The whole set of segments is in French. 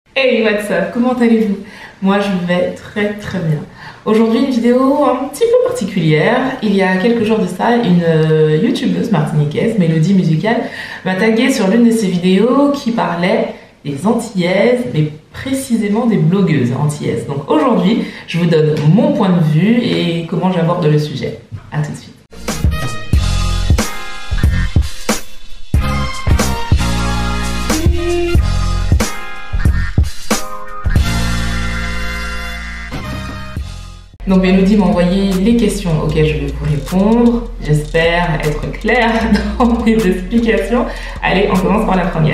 Hey, what's up? Comment allez-vous? Moi, je vais très très bien. Aujourd'hui, une vidéo un petit peu particulière. Il y a quelques jours de ça, une youtubeuse martiniquaise, Mélodie Musicale, m'a tagué sur l'une de ses vidéos qui parlait des Antillaises, mais précisément des blogueuses antillaises. Donc aujourd'hui, je vous donne mon point de vue et comment j'aborde le sujet. À tout de suite. Donc Mélodie m'a envoyé les questions auxquelles je vais vous répondre. J'espère être claire dans mes explications. Allez, on commence par la première.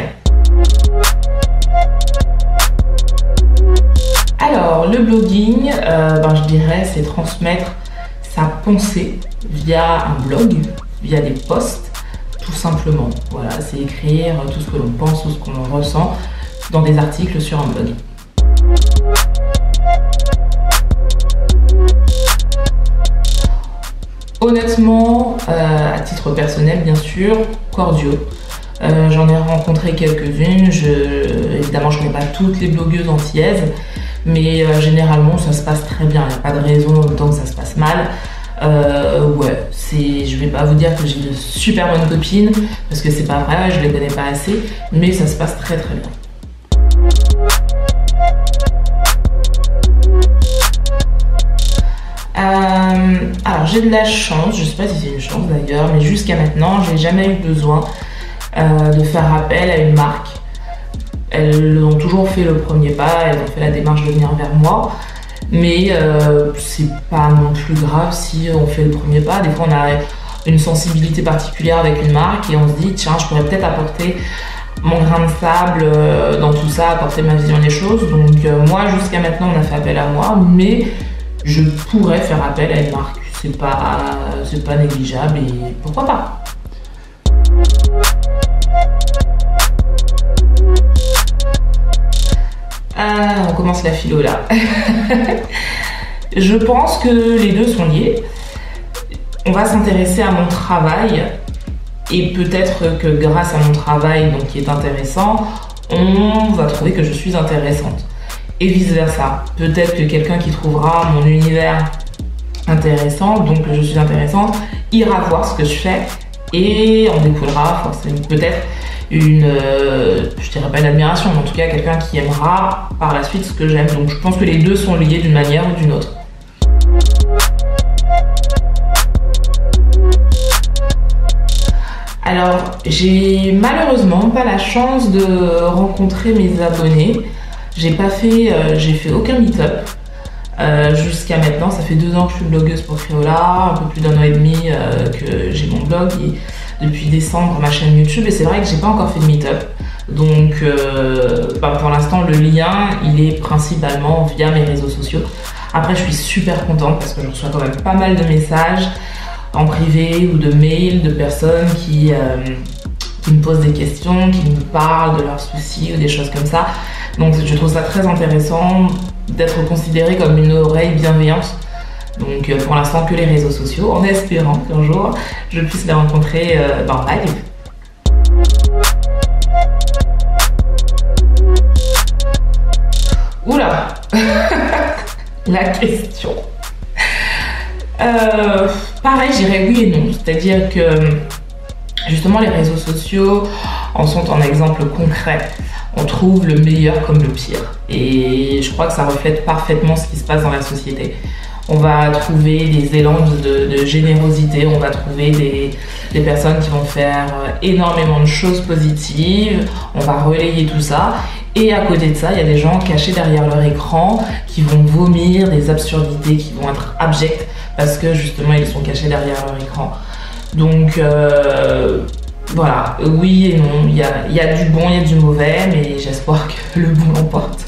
Alors, le blogging, je dirais, c'est transmettre sa pensée via un blog, via des posts, tout simplement. Voilà, c'est écrire tout ce que l'on pense ou ce qu'on ressent dans des articles sur un blog. Honnêtement, à titre personnel bien sûr, cordiaux. J'en ai rencontré quelques-unes, évidemment je ne connais pas toutes les blogueuses antillaises, mais généralement ça se passe très bien, il n'y a pas de raison autant que ça se passe mal. Je vais pas vous dire que j'ai de super bonnes copines, parce que c'est pas vrai, je les connais pas assez, mais ça se passe très très bien. Alors j'ai de la chance, je sais pas si c'est une chance d'ailleurs, mais jusqu'à maintenant j'ai jamais eu besoin de faire appel à une marque. Elles ont toujours fait le premier pas, elles ont fait la démarche de venir vers moi, mais c'est pas non plus grave si on fait le premier pas. Des fois on a une sensibilité particulière avec une marque et on se dit tiens, je pourrais peut-être apporter mon grain de sable dans tout ça, apporter ma vision des choses. Donc moi jusqu'à maintenant on a fait appel à moi, mais je pourrais faire appel à une marque, c'est pas négligeable et pourquoi pas. On commence la philo là. Je pense que les deux sont liés. On va s'intéresser à mon travail et peut-être que grâce à mon travail, donc qui est intéressant, on va trouver que je suis intéressante. Et vice versa. Peut-être que quelqu'un qui trouvera mon univers intéressant, donc que je suis intéressante, ira voir ce que je fais et en découlera forcément peut-être je dirais pas une admiration, mais en tout cas quelqu'un qui aimera par la suite ce que j'aime. Donc je pense que les deux sont liés d'une manière ou d'une autre. Alors, j'ai malheureusement pas la chance de rencontrer mes abonnés. J'ai fait aucun meet-up jusqu'à maintenant. Ça fait 2 ans que je suis blogueuse pour Créola, un peu plus d'1 an et demi que j'ai mon blog et depuis décembre ma chaîne YouTube. Et c'est vrai que j'ai pas encore fait de meet-up. Donc pour l'instant le lien il est principalement via mes réseaux sociaux. Après je suis super contente parce que je reçois quand même pas mal de messages en privé ou de mails de personnes qui me posent des questions, qui me parlent de leurs soucis ou des choses comme ça. Donc je trouve ça très intéressant d'être considérée comme une oreille bienveillante. Donc pour l'instant que les réseaux sociaux, en espérant qu'un jour je puisse les rencontrer en live. Oula. La question. Pareil, je dirais oui et non. C'est-à-dire que justement les réseaux sociaux en sont un exemple concret. On trouve le meilleur comme le pire. Et je crois que ça reflète parfaitement ce qui se passe dans la société. On va trouver des élans de générosité, on va trouver des personnes qui vont faire énormément de choses positives, on va relayer tout ça. Et à côté de ça, il y a des gens cachés derrière leur écran qui vont vomir des absurdités, qui vont être abjects parce que justement ils sont cachés derrière leur écran. Donc voilà, oui et non, il y a du bon, il y a du mauvais, mais j'espère que le bon l'emporte.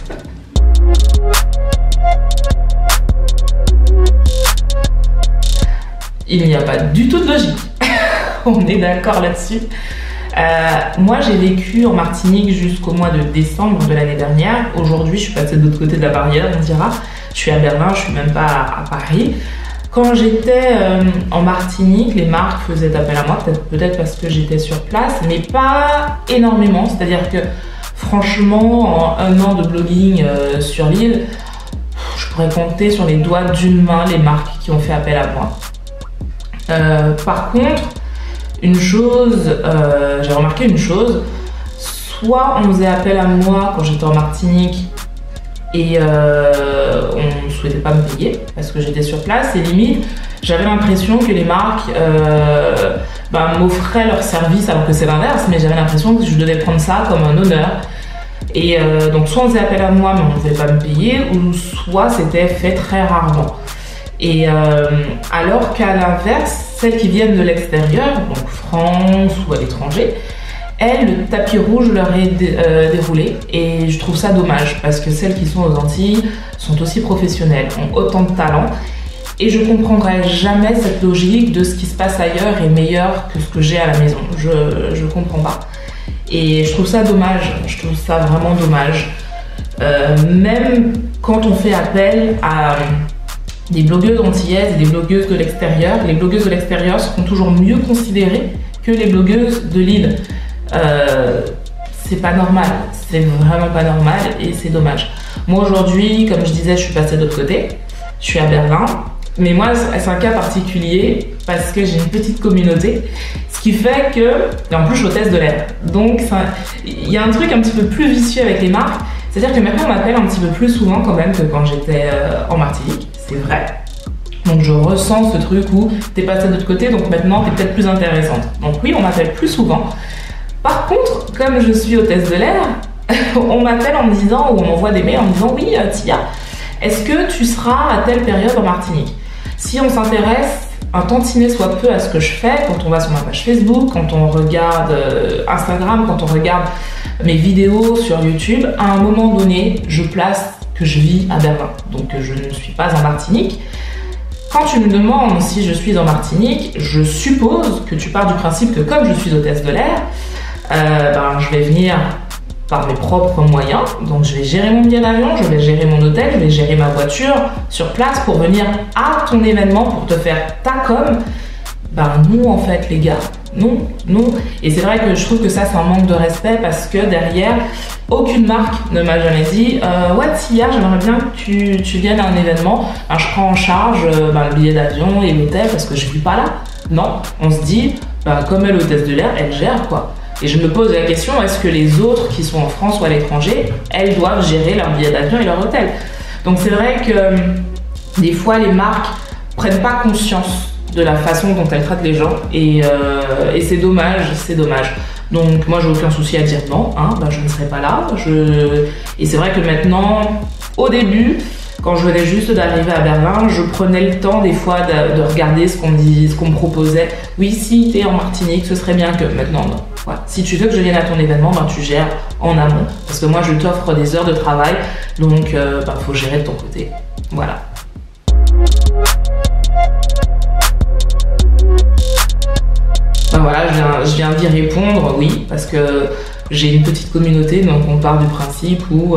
Il n'y a pas du tout de logique, on est d'accord là-dessus. Moi j'ai vécu en Martinique jusqu'au mois de décembre de l'année dernière. Aujourd'hui je suis passée de l'autre côté de la barrière, on dira. Je suis à Berlin, je suis même pas à Paris. Quand j'étais en Martinique, les marques faisaient appel à moi, peut-être parce que j'étais sur place, mais pas énormément. C'est-à-dire que Franchement, en un an de blogging sur l'île, je pourrais compter sur les doigts d'une main les marques qui ont fait appel à moi. Par contre, j'ai remarqué une chose, soit on faisait appel à moi quand j'étais en Martinique et on ne souhaitait pas me payer parce que j'étais sur place, et limite j'avais l'impression que les marques m'offraient leur service alors que c'est l'inverse, mais j'avais l'impression que je devais prendre ça comme un honneur. Et donc soit on faisait appel à moi mais on ne pouvait pas me payer, ou soit c'était fait très rarement. Et alors qu'à l'inverse, celles qui viennent de l'extérieur, donc France ou à l'étranger, elles, le tapis rouge leur est déroulé, et je trouve ça dommage parce que celles qui sont aux Antilles sont aussi professionnelles, ont autant de talent, et je comprendrai jamais cette logique de ce qui se passe ailleurs est meilleur que ce que j'ai à la maison. Je comprends pas. Et je trouve ça dommage, je trouve ça vraiment dommage. Même quand on fait appel à des blogueuses antillaises et des blogueuses de l'extérieur, les blogueuses de l'extérieur seront toujours mieux considérées que les blogueuses de l'île. C'est pas normal, c'est vraiment pas normal, et c'est dommage. Moi aujourd'hui, comme je disais, je suis passée de l'autre côté, je suis à Berlin, mais moi c'est un cas particulier parce que j'ai une petite communauté, ce qui fait que, et en plus je suis hôtesse de l'air, donc il y a un truc un petit peu plus vicieux avec les marques, c'est-à-dire que maintenant on m'appelle un petit peu plus souvent quand même que quand j'étais en Martinique, c'est vrai. Donc je ressens ce truc où t'es passée de l'autre côté, donc maintenant t'es peut-être plus intéressante. Donc oui, on m'appelle plus souvent. Par contre, comme je suis hôtesse de l'air, on m'appelle en me disant, ou on m'envoie des mails en me disant, oui Tia, est-ce que tu seras à telle période en Martinique? Si on s'intéresse un tantinet soit peu à ce que je fais, quand on va sur ma page Facebook, quand on regarde Instagram, quand on regarde mes vidéos sur YouTube, à un moment donné, je place que je vis à Berlin, donc je ne suis pas en Martinique. Quand tu me demandes si je suis en Martinique, je suppose que tu pars du principe que comme je suis hôtesse de l'air, je vais venir par mes propres moyens, donc je vais gérer mon billet d'avion, je vais gérer mon hôtel, je vais gérer ma voiture sur place pour venir à ton événement, pour te faire ta com. Non en fait les gars, non. Et c'est vrai que je trouve que ça c'est un manque de respect parce que derrière, aucune marque ne m'a jamais dit ouais Tia, j'aimerais bien que tu viennes à un événement, je prends en charge le billet d'avion et l'hôtel parce que je vis pas là. Non, on se dit, comme elle est hôtesse de l'air, elle gère quoi. Et je me pose la question, est-ce que les autres qui sont en France ou à l'étranger, elles doivent gérer leur billet d'avion et leur hôtel? Donc c'est vrai que des fois les marques prennent pas conscience de la façon dont elles traitent les gens, et c'est dommage, c'est dommage. Donc moi j'ai aucun souci à dire non, je ne serai pas là. Et c'est vrai que maintenant, au début, quand je venais juste d'arriver à Berlin, je prenais le temps des fois de regarder ce qu'on me proposait. Oui, si t'es en Martinique, ce serait bien que. Maintenant, non. Voilà. Si tu veux que je vienne à ton événement, tu gères en amont. Parce que moi, je t'offre des heures de travail, donc faut gérer de ton côté. Voilà. Voilà, je viens d'y répondre, oui, parce que j'ai une petite communauté, donc on part du principe où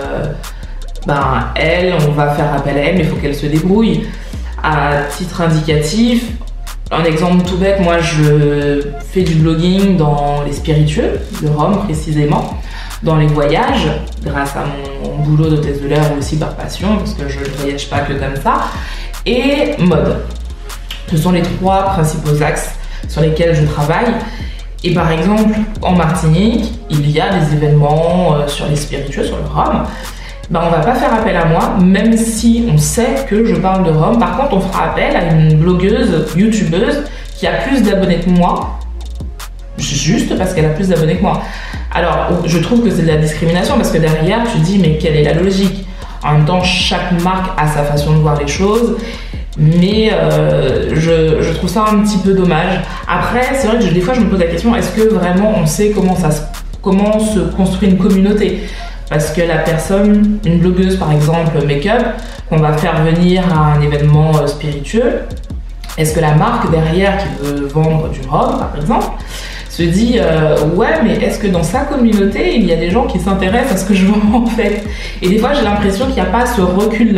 elle, on va faire appel à elle, mais il faut qu'elle se débrouille. À titre indicatif, un exemple tout bête, moi je fais du blogging dans les spiritueux, le rhum précisément, dans les voyages, grâce à mon boulot d'hôtesse de l'air ou aussi par passion, parce que je ne voyage pas que comme ça, et mode. Ce sont les trois principaux axes sur lesquels je travaille. Et par exemple, en Martinique, il y a des événements sur les spiritueux, sur le rhum. On va pas faire appel à moi, même si on sait que je parle de rhum. Par contre, on fera appel à une blogueuse, youtubeuse, qui a plus d'abonnés que moi, juste parce qu'elle a plus d'abonnés que moi. Alors, je trouve que c'est de la discrimination, parce que derrière, tu te dis, mais quelle est la logique? En même temps, chaque marque a sa façon de voir les choses. Mais je trouve ça un petit peu dommage. Après, c'est vrai que des fois je me pose la question, est-ce que vraiment on sait comment se construit une communauté? Parce que la personne, une blogueuse par exemple make-up, qu'on va faire venir à un événement spiritueux, est-ce que la marque derrière qui veut vendre du rhum par exemple, se dit ouais, mais est-ce que dans sa communauté il y a des gens qui s'intéressent à ce que je vends en fait? Et des fois j'ai l'impression qu'il n'y a pas ce recul là.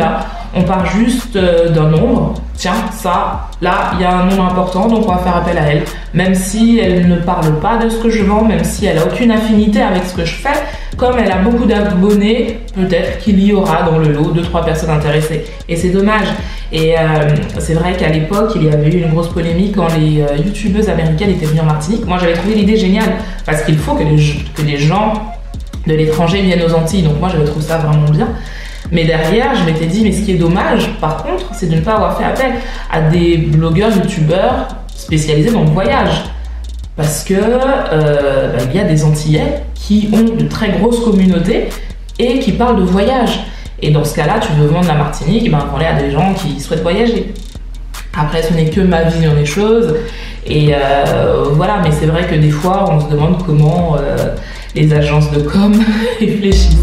on part juste d'un nombre. Tiens, ça, là, il y a un nombre important, donc on va faire appel à elle. Même si elle ne parle pas de ce que je vends, même si elle a aucune affinité avec ce que je fais, comme elle a beaucoup d'abonnés, peut-être qu'il y aura dans le lot 2-3 personnes intéressées. Et c'est dommage. Et c'est vrai qu'à l'époque, il y avait eu une grosse polémique quand les youtubeuses américaines étaient venues en Martinique. Moi, j'avais trouvé l'idée géniale, parce qu'il faut que les gens de l'étranger viennent aux Antilles. Donc moi, j'avais trouvé ça vraiment bien. Mais derrière, je m'étais dit, mais ce qui est dommage, par contre, c'est de ne pas avoir fait appel à des blogueurs, youtubeurs spécialisés dans le voyage. Parce que il y a des Antillais qui ont de très grosses communautés et qui parlent de voyage. Et dans ce cas-là, tu veux vendre la Martinique, vends-les à des gens qui souhaitent voyager. Après, ce n'est que ma vision des choses. Et voilà, mais c'est vrai que des fois, on se demande comment les agences de com réfléchissent.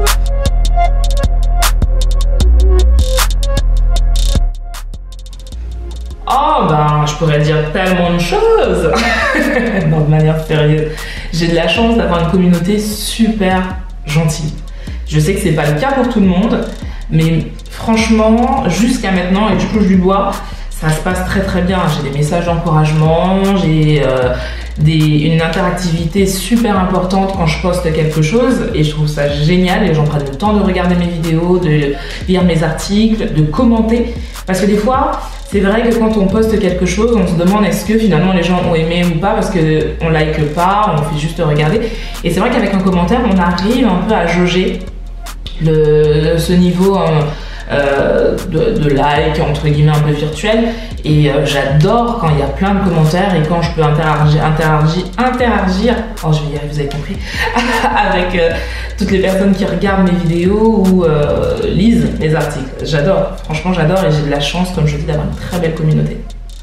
Oh, je pourrais dire tellement de choses. Non, de manière sérieuse. J'ai de la chance d'avoir une communauté super gentille. Je sais que c'est pas le cas pour tout le monde, mais franchement, jusqu'à maintenant, et je touche du bois, ça se passe très très bien. J'ai des messages d'encouragement, j'ai une interactivité super importante quand je poste quelque chose, et je trouve ça génial. Les gens prennent le temps de regarder mes vidéos, de lire mes articles, de commenter, parce que des fois, c'est vrai que quand on poste quelque chose, on se demande est-ce que finalement les gens ont aimé ou pas, parce qu'on like pas, on fait juste regarder. Et c'est vrai qu'avec un commentaire, on arrive un peu à jauger ce niveau de like, entre guillemets, un peu virtuel. Et j'adore quand il y a plein de commentaires et quand je peux interagir, oh, je vais y arriver, vous avez compris, avec toutes les personnes qui regardent mes vidéos ou lisent mes articles. J'adore, franchement j'adore, et j'ai de la chance, comme je dis, d'avoir une très belle communauté.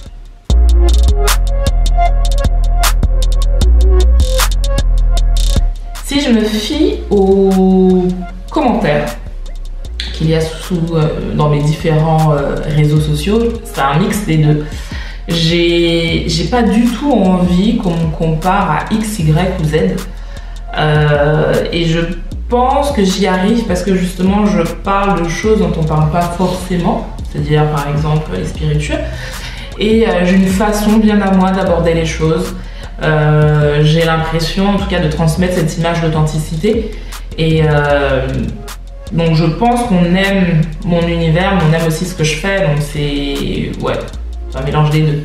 Si je me fie aux commentaires qu'il y a dans mes différents réseaux sociaux, c'est un mix des deux. J'ai pas du tout envie qu'on me compare à X, Y ou Z. Et je pense que j'y arrive parce que justement je parle de choses dont on parle pas forcément, c'est-à-dire par exemple les spiritueux. Et j'ai une façon bien à moi d'aborder les choses. J'ai l'impression en tout cas de transmettre cette image d'authenticité. Et donc je pense qu'on aime mon univers, mais on aime aussi ce que je fais, donc c'est un mélange des deux.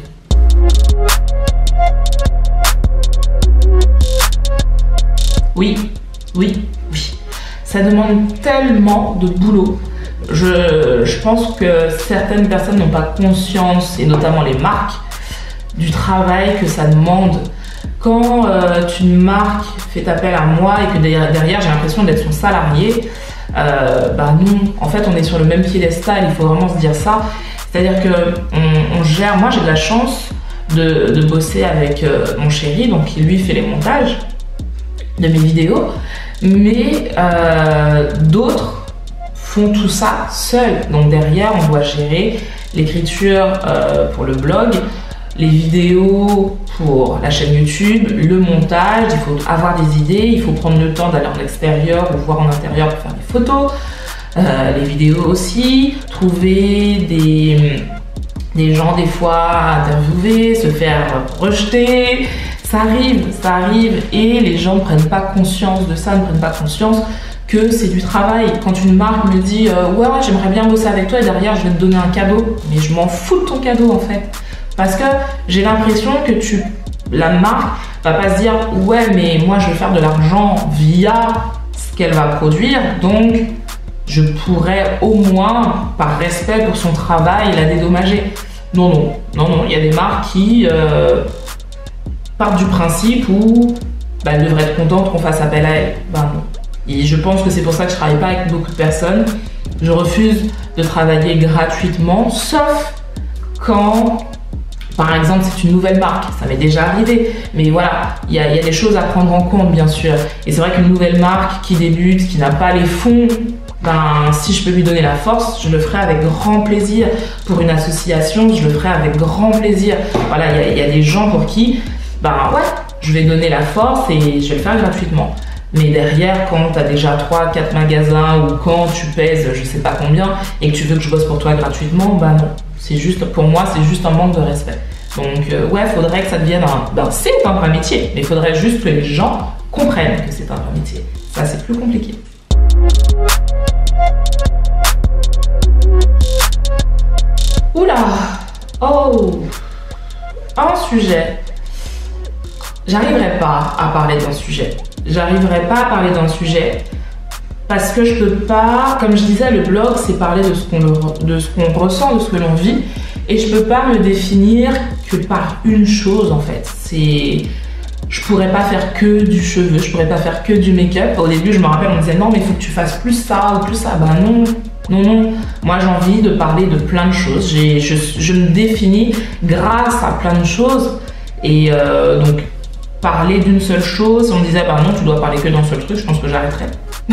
Oui. Ça demande tellement de boulot. Je pense que certaines personnes n'ont pas conscience, et notamment les marques, du travail que ça demande. Quand une marque fait appel à moi et que derrière j'ai l'impression d'être son salarié, nous, en fait, on est sur le même piédestal, il faut vraiment se dire ça. C'est-à-dire que on gère, moi j'ai de la chance de bosser avec mon chéri, donc qui lui fait les montages de mes vidéos, mais d'autres font tout ça seuls. Donc derrière, on doit gérer l'écriture pour le blog, les vidéos pour la chaîne YouTube, le montage, il faut avoir des idées, il faut prendre le temps d'aller en extérieur ou voir en intérieur pour faire des photos, les vidéos aussi, trouver des gens des fois à interviewer, se faire rejeter. Ça arrive et les gens ne prennent pas conscience de ça, ne prennent pas conscience que c'est du travail. Quand une marque me dit ouais, j'aimerais bien bosser avec toi et derrière je vais te donner un cadeau, mais je m'en fous de ton cadeau en fait. Parce que j'ai l'impression que la marque va pas se dire ouais, mais moi je vais faire de l'argent via ce qu'elle va produire, donc je pourrais au moins, par respect pour son travail, la dédommager. Non, il y a des marques qui partent du principe où elle devrait être contente qu'on fasse appel à elle. Non. Et je pense que c'est pour ça que je travaille pas avec beaucoup de personnes. Je refuse de travailler gratuitement, sauf quand, par exemple, c'est une nouvelle marque. Ça m'est déjà arrivé. Mais voilà, il y a des choses à prendre en compte, bien sûr. Et c'est vrai qu'une nouvelle marque qui débute, qui n'a pas les fonds, si je peux lui donner la force, je le ferai avec grand plaisir. Pour une association, je le ferai avec grand plaisir. Voilà, il y a des gens pour qui, je vais donner la force et je vais le faire gratuitement. Mais derrière, quand tu as déjà 3-4 magasins ou quand tu pèses je sais pas combien et que tu veux que je bosse pour toi gratuitement, bah non. C'est juste, pour moi, c'est juste un manque de respect. Donc ouais, faudrait que ça devienne c'est un vrai métier, mais il faudrait juste que les gens comprennent que c'est un vrai métier. Ça, c'est plus compliqué. Oula! Oh! Un sujet. J'arriverai pas à parler d'un sujet. J'arriverai pas à parler d'un sujet parce que je peux pas, comme je disais, le blog, c'est parler de ce qu'on ressent, de ce que l'on vit. Et je peux pas me définir que par une chose, en fait. Je pourrais pas faire que du cheveu, je pourrais pas faire que du make-up. Au début, je me rappelle, on me disait non, mais il faut que tu fasses plus ça ou plus ça. Bah non, non, non. Moi, j'ai envie de parler de plein de choses. Je me définis grâce à plein de choses. Et donc, parler d'une seule chose, on me disait bah non, tu dois parler que d'un seul truc, je pense que j'arrêterais.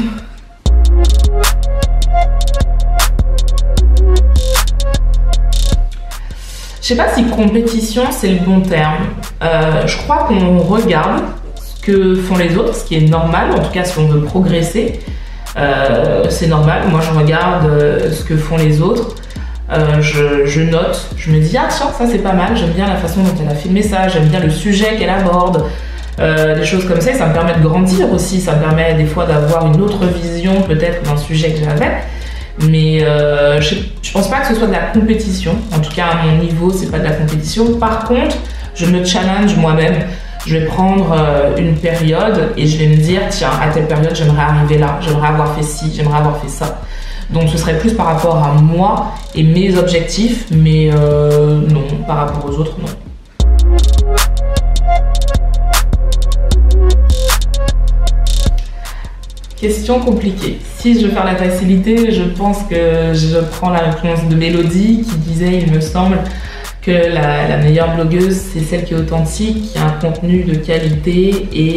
Je sais pas si compétition c'est le bon terme. Je crois qu'on regarde ce que font les autres, ce qui est normal, en tout cas si on veut progresser, c'est normal. Moi je regarde ce que font les autres, je note, je me dis ah tiens ça c'est pas mal, j'aime bien la façon dont elle a filmé ça, j'aime bien le sujet qu'elle aborde, des choses comme ça, et ça me permet de grandir aussi, ça me permet des fois d'avoir une autre vision peut-être d'un sujet que j'avais. Mais je pense pas que ce soit de la compétition. En tout cas, à mon niveau, c'est pas de la compétition. Par contre, je me challenge moi-même. Je vais prendre une période et je vais me dire, tiens, à telle période, j'aimerais arriver là, j'aimerais avoir fait ci, j'aimerais avoir fait ça. Donc, ce serait plus par rapport à moi et mes objectifs, mais non, par rapport aux autres, non. Question compliquée. Si je veux faire la facilité, je pense que je prends la réponse de Mélodie qui disait, il me semble, que la meilleure blogueuse, c'est celle qui est authentique, qui a un contenu de qualité et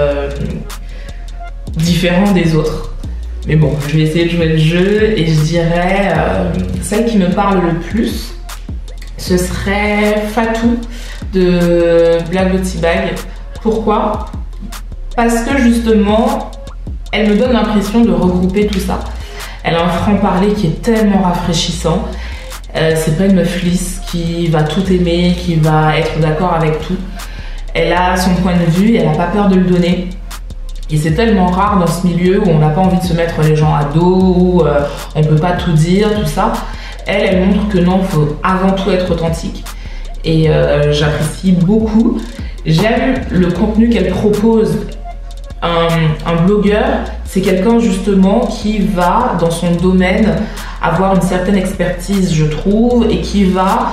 différent des autres. Mais bon, je vais essayer de jouer le jeu et je dirais celle qui me parle le plus, ce serait Fatou de Black Beauty Bag. Pourquoi? Parce que justement, elle me donne l'impression de regrouper tout ça. Elle a un franc-parler qui est tellement rafraîchissant. C'est pas une meuf lisse qui va tout aimer, qui va être d'accord avec tout. Elle a son point de vue et elle n'a pas peur de le donner. Et c'est tellement rare dans ce milieu où on n'a pas envie de se mettre les gens à dos, où on peut pas tout dire, tout ça. Elle montre que non, il faut avant tout être authentique. Et j'apprécie beaucoup. J'aime le contenu qu'elle propose. Un blogueur, c'est quelqu'un justement qui va dans son domaine avoir une certaine expertise, je trouve, et qui va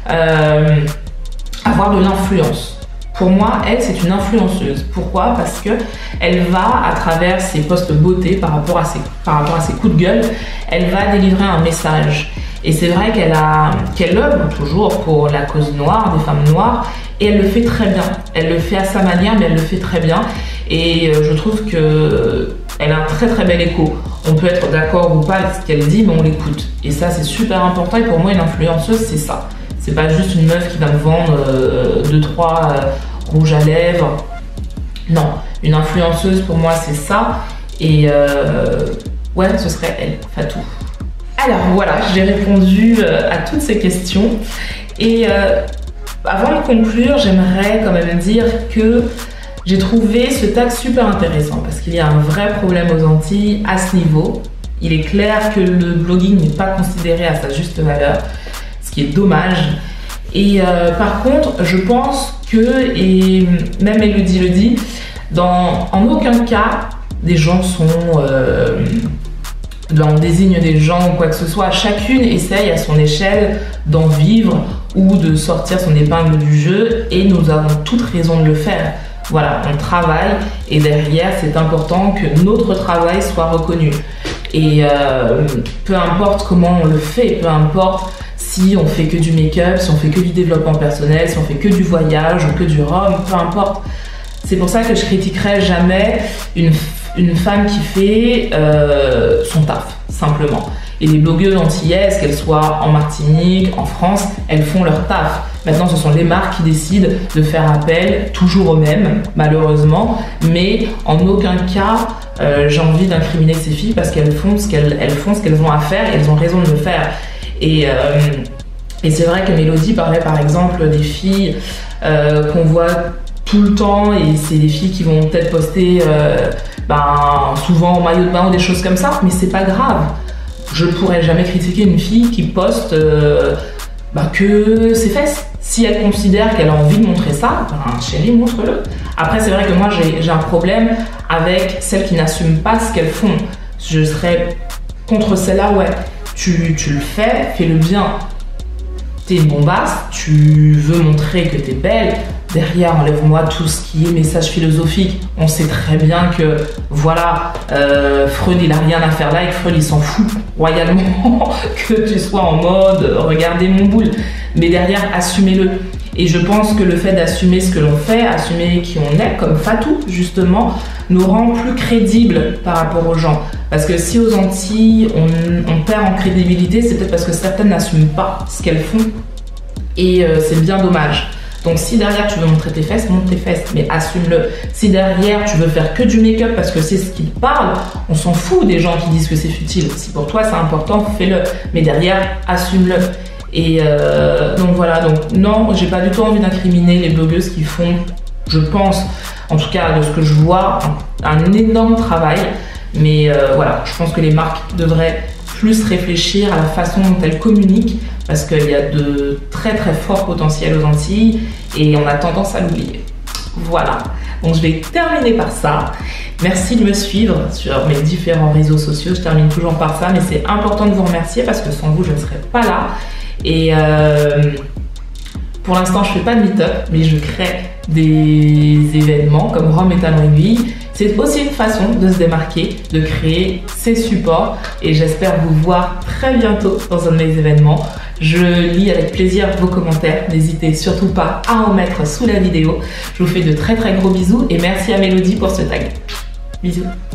avoir de l'influence. Pour moi, elle, c'est une influenceuse. Pourquoi? Parce que elle va, à travers ses posts beauté, par rapport à ses coups de gueule, elle va délivrer un message. Et c'est vrai qu'elle œuvre toujours pour la cause noire, des femmes noires, et elle le fait très bien. Elle le fait à sa manière, mais elle le fait très bien. Et je trouve qu'elle a un très très bel écho. On peut être d'accord ou pas avec ce qu'elle dit, mais on l'écoute. Et ça, c'est super important. Et pour moi, une influenceuse, c'est ça. C'est pas juste une meuf qui va me vendre 2-3 rouges à lèvres. Non, une influenceuse, pour moi, c'est ça. Et ouais, ce serait elle, Fatou. Alors voilà, j'ai répondu à toutes ces questions. Et avant de conclure, j'aimerais quand même dire que j'ai trouvé ce tag super intéressant parce qu'il y a un vrai problème aux Antilles à ce niveau. Il est clair que le blogging n'est pas considéré à sa juste valeur, ce qui est dommage. Et par contre, je pense que, et même Mélodie le dit, en aucun cas, des gens sont... on désigne des gens ou quoi que ce soit. Chacune essaye à son échelle d'en vivre ou de sortir son épingle du jeu et nous avons toute raison de le faire. Voilà, on travaille et derrière, c'est important que notre travail soit reconnu. Et peu importe comment on le fait, peu importe si on fait que du make-up, si on fait que du développement personnel, si on fait que du voyage ou que du rhum, peu importe. C'est pour ça que je critiquerai jamais une femme qui fait son taf. simplement. Et les blogueuses antillaises, qu'elles soient en Martinique, en France, elles font leur taf. Maintenant, ce sont les marques qui décident de faire appel, toujours aux mêmes, malheureusement, mais en aucun cas, j'ai envie d'incriminer ces filles parce qu'elles font ce qu'elles ont à faire et elles ont raison de le faire. Et c'est vrai que Mélodie parlait par exemple des filles qu'on voit tout le temps, et c'est des filles qui vont peut-être poster souvent en maillot de bain ou des choses comme ça, mais c'est pas grave. Je pourrais jamais critiquer une fille qui poste que ses fesses. Si elle considère qu'elle a envie de montrer ça, chérie, montre-le. Après, c'est vrai que moi, j'ai un problème avec celles qui n'assument pas ce qu'elles font. Je serais contre celle-là, ouais. Tu le fais, fais-le bien. T'es une bombasse, tu veux montrer que t'es belle. Derrière, enlève-moi tout ce qui est message philosophique. On sait très bien que, voilà, Freud, il a rien à faire là et que Freud, il s'en fout royalement que tu sois en mode « regardez mon boule ». Mais derrière, assumez-le. Et je pense que le fait d'assumer ce que l'on fait, assumer qui on est, comme Fatou, justement, nous rend plus crédibles par rapport aux gens. Parce que si aux Antilles, on perd en crédibilité, c'est peut-être parce que certaines n'assument pas ce qu'elles font. Et c'est bien dommage. Donc si derrière tu veux montrer tes fesses, montre tes fesses, mais assume-le. Si derrière tu veux faire que du make-up parce que c'est ce qui te parle, on s'en fout des gens qui disent que c'est futile. Si pour toi c'est important, fais-le. Mais derrière, assume-le. Et donc voilà, donc non, j'ai pas du tout envie d'incriminer les blogueuses qui font, je pense, en tout cas de ce que je vois, un énorme travail. Mais voilà, je pense que les marques devraient plus réfléchir à la façon dont elles communiquent, parce qu'il y a de très très forts potentiels aux Antilles et on a tendance à l'oublier. Voilà, donc je vais terminer par ça. Merci de me suivre sur mes différents réseaux sociaux, je termine toujours par ça, mais c'est important de vous remercier parce que sans vous je ne serais pas là. Et pour l'instant je fais pas de meet-up, mais je crée des événements comme Rome et Talon Aiguille. C'est aussi une façon de se démarquer, de créer ces supports et j'espère vous voir très bientôt dans un de mes événements. Je lis avec plaisir vos commentaires, n'hésitez surtout pas à en mettre sous la vidéo. Je vous fais de très très gros bisous et merci à Mélodie pour ce tag. Bisous.